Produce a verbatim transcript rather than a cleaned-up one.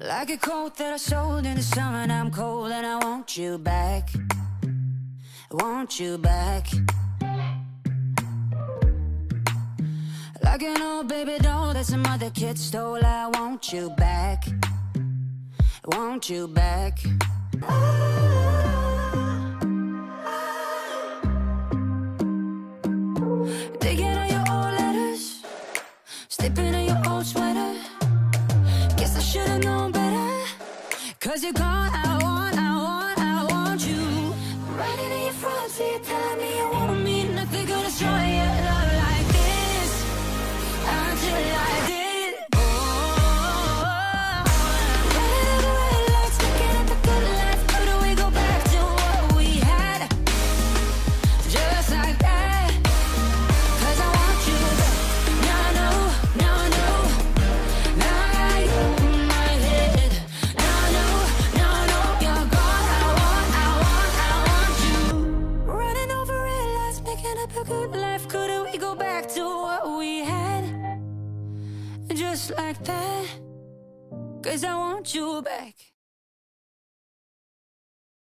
Like a coat that I sold in the summer, and I'm cold and I want you back. I want you back. Like an old baby doll that some other kid stole, I want you back. I want you back. Digging on your old letters, slipping in your old sweater. Guess I should've known better. Cause you're gone, I want, I want, I want you. Riding in your front seat, telling me you want me. Nothing gonna destroy your love like this until I did. Oh, riding over red lights, looking at the good life. Couldn't we go back to what we had? Just like that. Cause I want you back. Now I know, now I know. Now I got you in my head. Now I know, now I know you're gone. I want, I want, I want you. Running over red lights, making up a good life. Couldn't we go back to what we had? Just like that. Cause I want you back.